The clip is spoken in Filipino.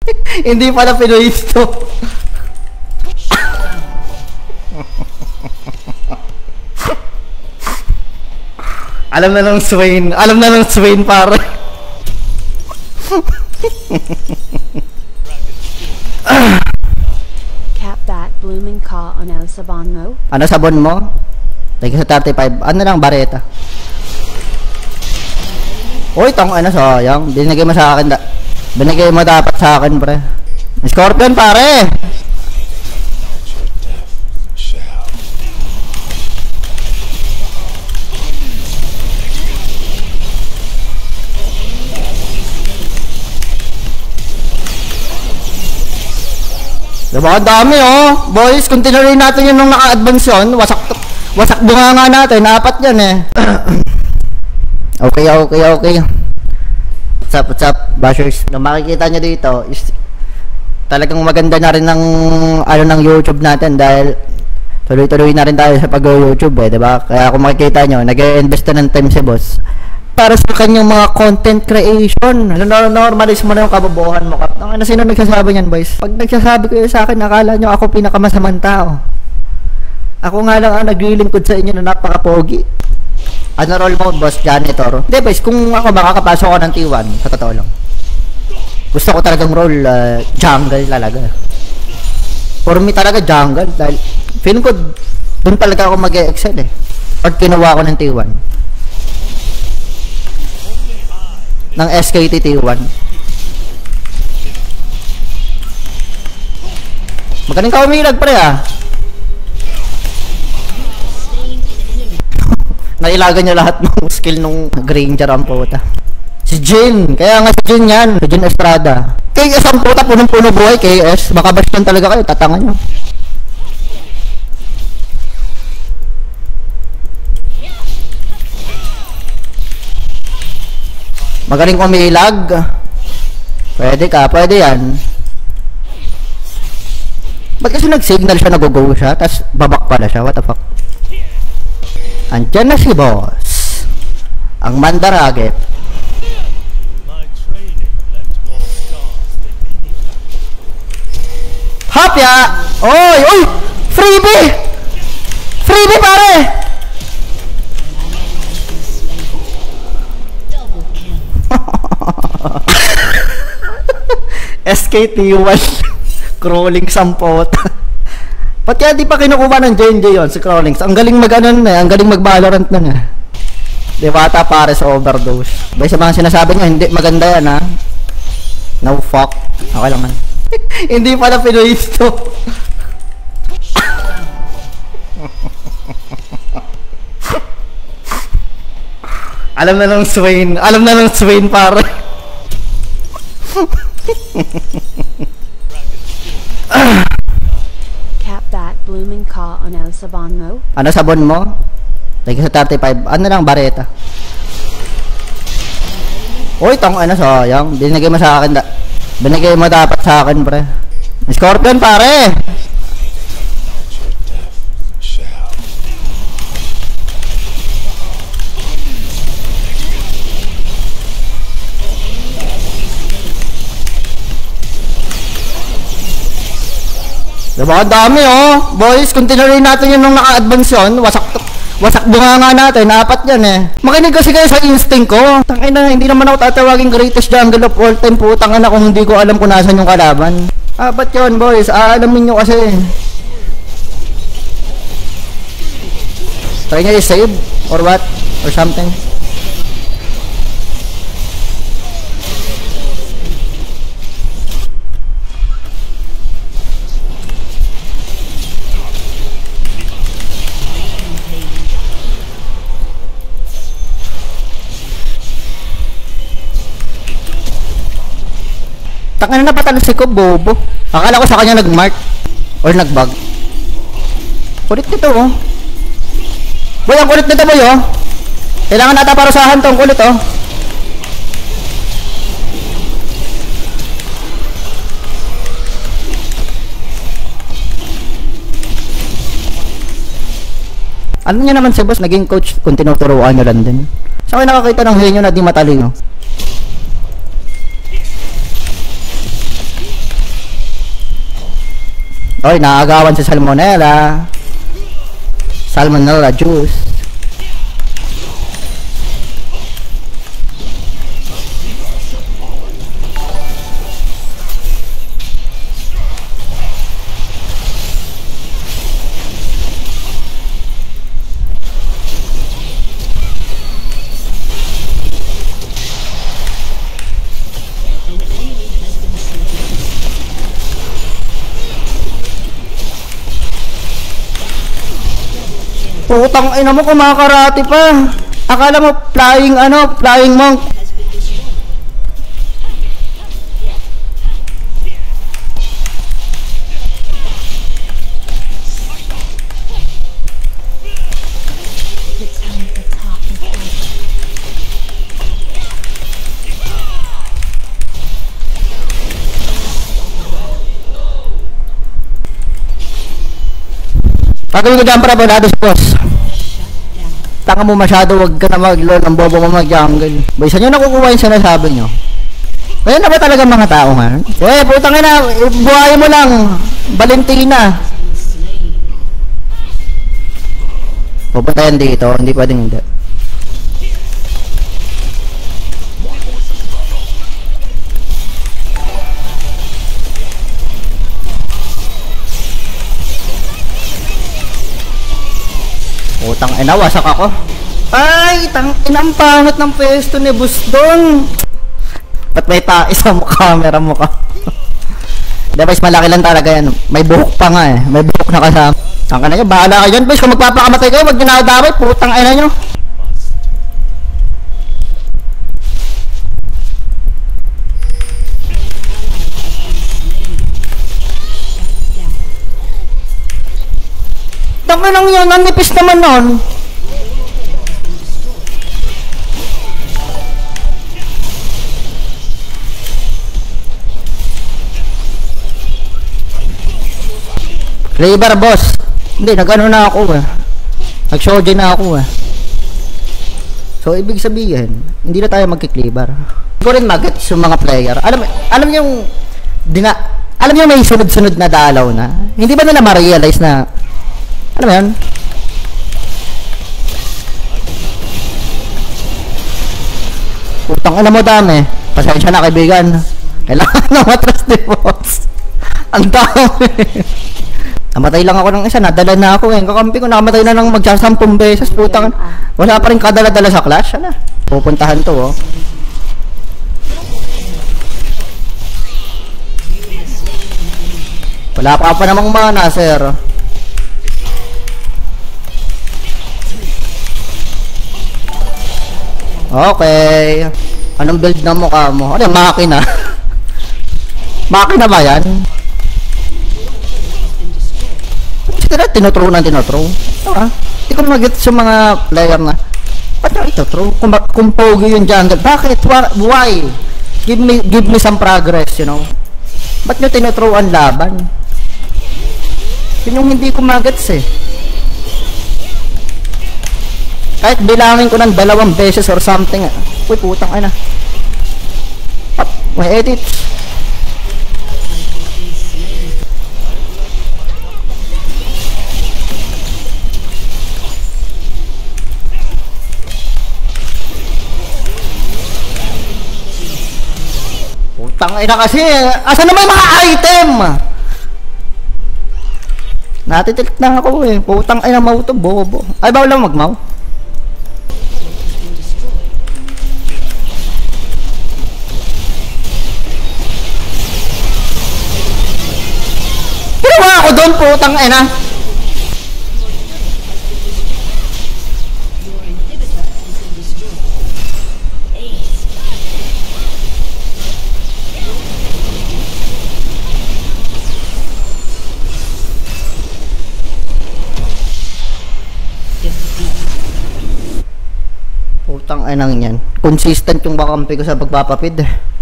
Hindi pala Pinoy ito. Alam na ng Swain. Alam na ng Swain, pare. Cap that blooming ka on el sabon mo? Ano sabon mo? Thank you sa 35. Ano lang, bareta. Uy, tong ano, sayang. Binigay mo sa akin. Binigay mo dapat sa akin, pre. Scorpion, pare. Diba, ang dami oh. Boys, continuin natin yun nung naka-advance yun. Wasak bunga nga natin. 4 yan eh. Okay. What's up, bashers? Nung makikita nyo dito, is talagang maganda na rin ng, ano, ng YouTube natin dahil tuloy-tuloy na rin tayo sa pag-YouTube eh, diba? Kaya kung makikita nyo, nag-invest na ng time si boss para sa kanyang mga content creation. Normalize mo na yung kabobohan mo. Ano, sino nagsasabi niyan, boys? Pag nagsasabi ko yun sa akin, akala nyo ako pinakamasamang tao. Ako nga lang ang naglilingkod sa inyo na napaka-pogi. Ano role mode, boss? Janitor? Hindi, boys, kung ako makakapasok ko ng T1, sa totoo lang, gusto ko talagang role jungle talaga. For me talaga jungle, dahil feeling ko doon talaga ako mag-excel eh. Or kinuha ko ng T1 ng SKT T1. Magaling ka umilag, pre ah. Nailagan niya lahat ng skill nung Granger ang puta. Si Jin, kaya nga si Jin yan, si Jin Estrada. KS ang puta, punong-puno buhay, KS. Baka bash talaga kayo, tatangan nyo. Magaling umilag. Pwede ka, pwede yan. Ba't kasi nag-signal siya, nag-go siya, tapos babak pala siya, what the fuck? Andyan na si boss, ang Mandaragit. Hapya! Oy! Freebie! Freebie, pare! SKT1 crawling sampot. Ba't kaya di pa kinukuha ng JNJ yun, si Crawlings? Ang galing mag-ano na eh, ang galing mag-Valorant na eh. Di ba ata pare sa overdose? Bay sa mga sinasabi niya, hindi maganda yan ha. No fuck. Okay lang man. Hindi pala Pinoy ito. Alam na ng Swain. Alam na ng Swain, pare. Cap that blooming ka on el sabon mo? Ano sabon mo? Thank you sa 35. Ano lang, bareta. Uy, tong ano, sayang. Binigay mo sa akin. Binigay mo dapat sa akin, pre. Scorpion, pare. Diba, ang dami oh. Boys, continuin natin yun nung naka-advance yun. Wasak bunga nga natin. 4 yan eh. Makinig kasi kayo sa instinct ko. Tangina, hindi naman ako tatawagin greatest jungle of all time. Putang ina kung hindi ko alam kung nasan yung kalaban. 4 yun, boys. Alamin nyo kasi. Try nyo i-save or what? Or something. Tangina na patalo si ko, bobo. Akala ko sa kanya nag-mark or nag-bug. Kulit nito oh. Boy, ang kulit nito boy oh. Kailangan nata parusahan tong kulit oh. Ano niya naman si boss, naging coach kung tinuturuan nyo lang din. Saan kayo nakakita ng henyo na di matalino? Oy, naagawan sa salmonella. Salmonella juice. Putang ina mo, kumakarate pa. Akala mo flying flying monk. Pagawin ko dyan para balados, boss. Tanga mo masyado, wag ka na mag-lord ng bobo mo mag-jungle. Ba, isa nyo nakukuha yung sinasabi nyo. Ayan na ba talaga mga tao nga? Putang ina, buhayin mo lang. Valentina. Pupunta yan dito, hindi pwedeng hindi. Putang ina, wasak ako. Ay, ang pangat ng pwesto ni Boss Don. Ba't may tais sa camera mo ka? Diba, malaki lang talaga yan. May buhok pa nga eh. May buhok na kasama. Tangka na nyo, bahala kayo dyan, boys. Kung magpapakamatay kayo, wag nyo nakadamay. Putang ina nyo. Tangka lang yun, ang nipis naman nun. Flavor, boss. Hindi, nag-ano na ako eh. Nag-shoji na ako eh. So, ibig sabihin, hindi na tayo magki-flavor. Hindi ko rin mag-gets yung mga player. Alam yung, alam yung may sunod-sunod na dalaw na. Hindi ba nila ma-realize na, alam mo yun? Putang ina mo dami. Pasensya na kaibigan. Kailangan na matras ni boss. Ang dami. Namatay lang ako ng isa, nadala na ako eh. Kakampi ko, nakamatay na ng magsasampung beses. Putang, wala pa rin kadala-dala sa clash. Ano? Pupuntahan to, oh. Wala pa namang mana, sir. Okay. Anong build na mukha mo? Ano yung makina? Makina ba yan? Tinotro. Hindi ko mag-get sa mga player na ba't nyo ito true? Kung pogi yung jungle, bakit? Why? Give me some progress, you know? Ba't nyo tinotro ang laban? Yun yung hindi ko mag-gets eh. Kahit bilangin ko ng 2 beses or something. Uy, putang ay na. May edits. Tangay na kasi, asa na may mga item? Natitilt na ako eh. Putang ay na mau to, bobo. Ay, bawal lang magmaw. Pinawa ako doon, putang ay na. Putang ay nang yan. Consistent yung bakampi ko sa pagpapapid eh.